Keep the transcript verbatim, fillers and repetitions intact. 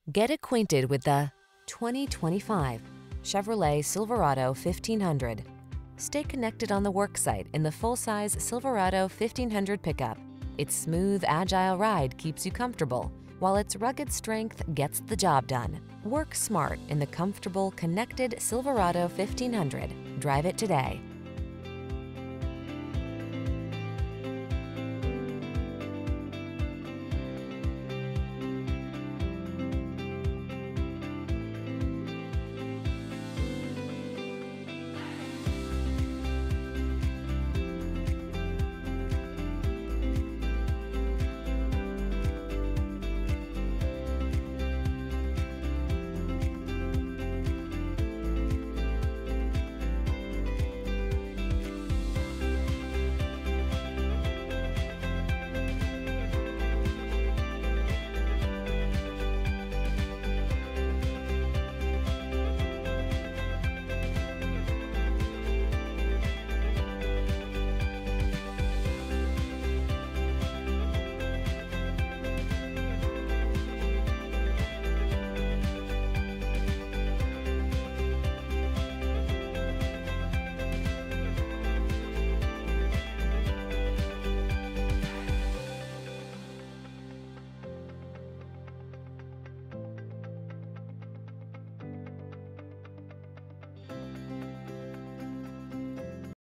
Get acquainted with the twenty twenty-five Chevrolet Silverado fifteen hundred. Stay connected on the worksite in the full-size Silverado fifteen hundred pickup. Its smooth, agile ride keeps you comfortable, while its rugged strength gets the job done. Work smart in the comfortable, connected Silverado fifteen hundred. Drive it today.